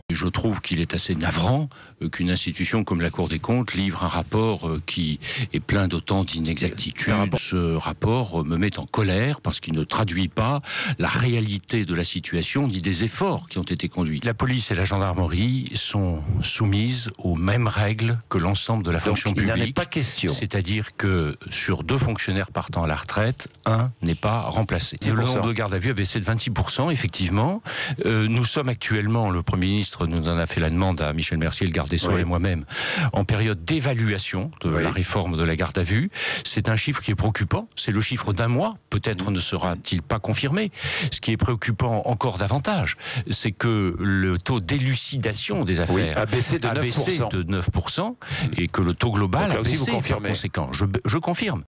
Je trouve qu'il est assez navrant qu'une institution comme la Cour des comptes livre un rapport qui est plein d'autant d'inexactitudes. Ce rapport me met en colère parce qu'il ne traduit pas la réalité de la situation ni des efforts qui ont été conduits. La police et la gendarmerie sont soumises aux mêmes règles que l'ensemble de la fonction publique. Il n'en est pas question. C'est-à-dire que sur 2 fonctionnaires partant à la retraite, un n'est pas remplacé. Le nombre de gardes à vue a baissé de 26%, effectivement. Nous sommes actuellement, le Premier ministre nous en a fait la demande à Michel Mercier, le garde des Sceaux et moi-même, en période d'évaluation de la réforme de la garde à vue. C'est un chiffre qui est préoccupant. C'est le chiffre d'un mois. Peut-être ne sera-t-il pas confirmé. Ce qui est préoccupant encore davantage, c'est que le taux d'élucidation des affaires a baissé de 9%. Et que le taux global a baissé par confirmez. conséquent. Je confirme.